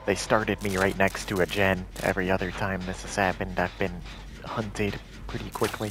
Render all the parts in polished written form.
They started me right next to a gen. Every other time this has happened, I've been hunted pretty quickly.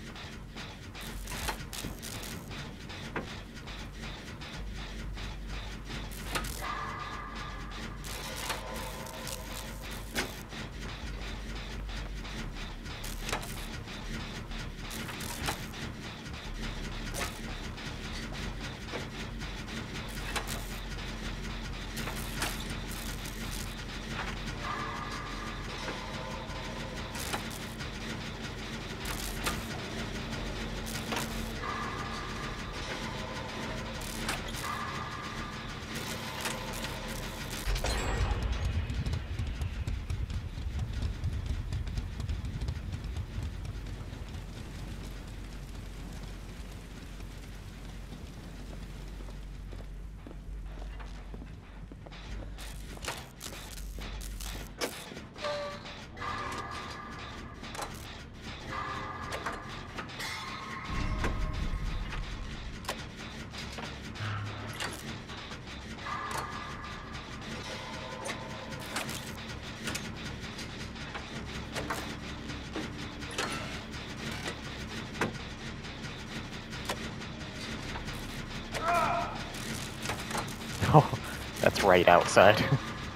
Oh, that's right outside.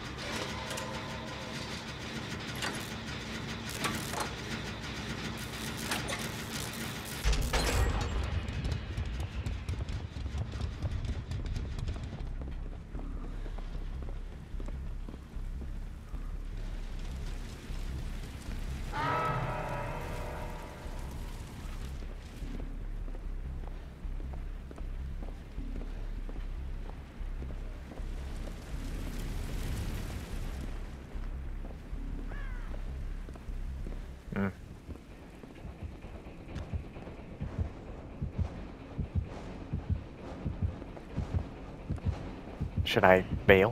Hmm. Should I bail?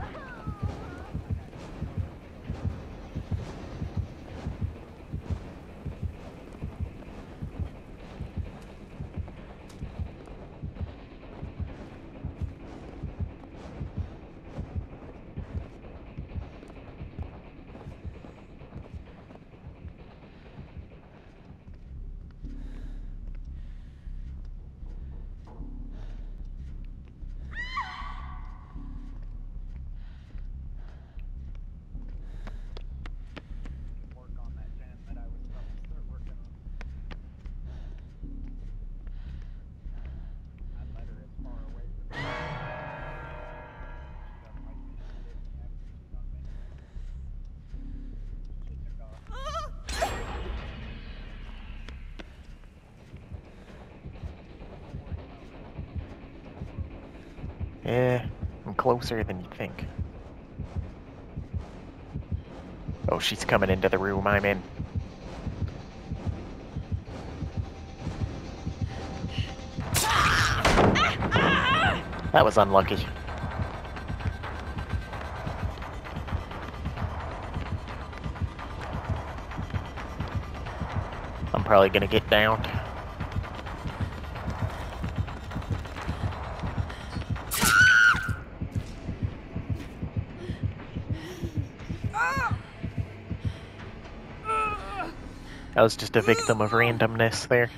Yeah, I'm closer than you think. Oh, she's coming into the room I'm in. That was unlucky. I'm probably gonna get downed. I was just a victim of randomness there.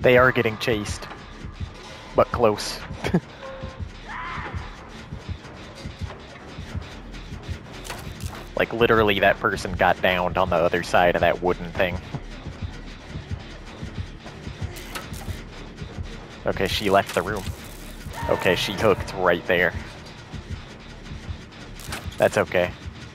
They are getting chased, but close. Like, literally, that person got downed on the other side of that wooden thing. Okay, she left the room. Okay, she hooked right there. That's okay.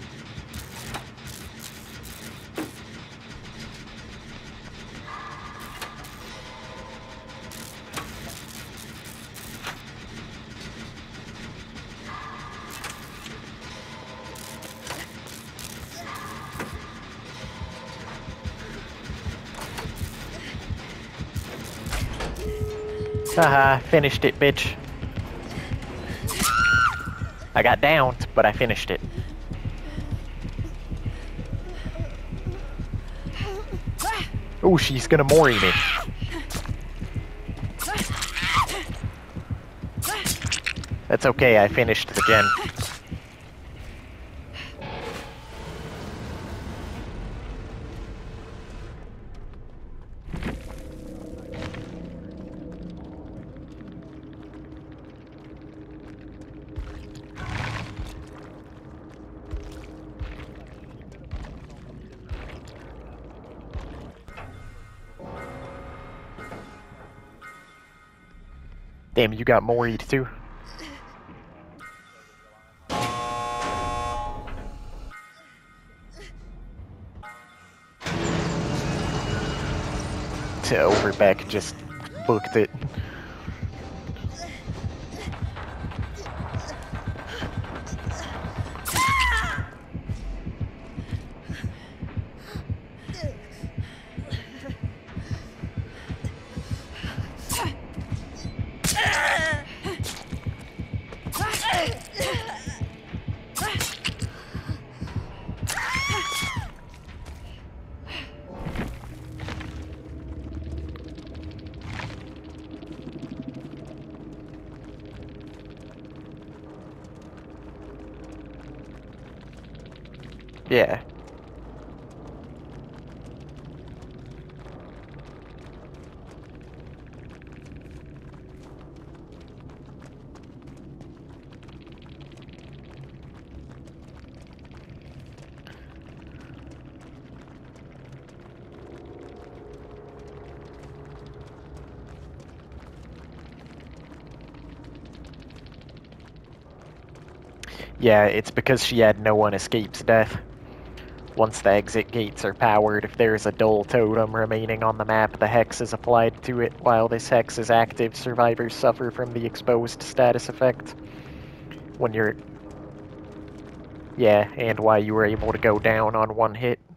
Haha, finished it, bitch. I got downed, but I finished it. Ooh, she's gonna mori me. That's okay, I finished the gen. Damn, you got moried too. Overbeck just booked it. Yeah. Yeah, it's because she had no one escapes death. Once the exit gates are powered, if there's a dull totem remaining on the map, the hex is applied to it. While this hex is active, survivors suffer from the exposed status effect. When you're... Yeah, and why you were able to go down on one hit.